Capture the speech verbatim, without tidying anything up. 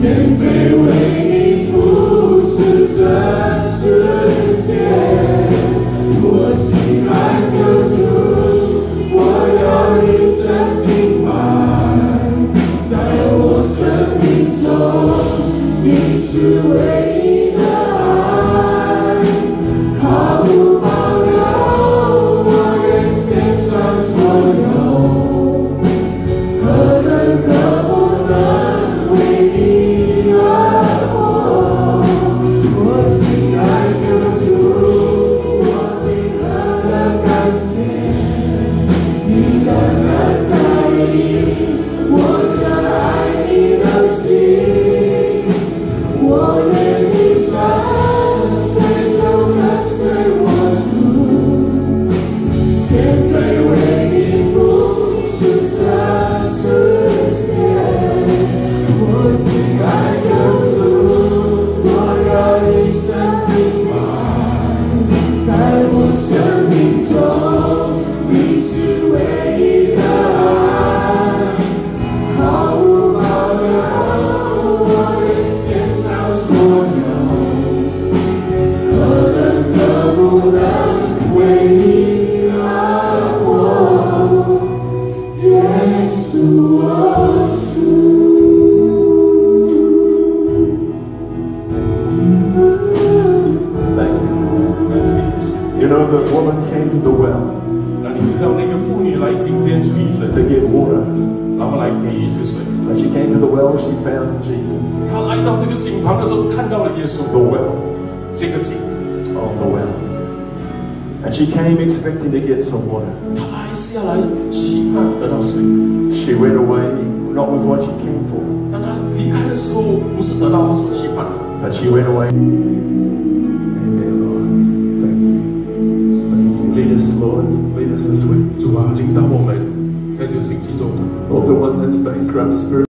谦卑为你服侍这世界，我亲爱救主，我要一生敬拜，在我生命中，你是唯一的爱，毫无保留，我愿献上所有，何等可不能为你而活，我亲爱救主，我心何等感谢，你单单在意我这爱你的心，我愿一生追求跟随我主，谦卑为你服侍这世界，我亲爱救主，我要一生敬拜，在我生命中，你是唯一的爱，毫无保留，我愿献上所有，何等可不能为你而活，耶稣我主。 Thank you. You know, the woman came to the well 那你知道那个妇女来井边取水， to get water. 然后来给予这水。 When she came to the well, she found Jesus. 她来到这个井旁的时候，看到了耶稣。 The well. 这个井， Oh, the well. And she came expecting to get some water. 她来是要来期盼得到水。 She went away not with what she came for, 当她离开的时候，不是得到她所期盼的， but she went away. Amen, Lord. Thank you. Thank you. Lead us, Lord. Lead us this week. 主啊，领导我们在这个星期中。 Lord, the one that's bankrupt spirit.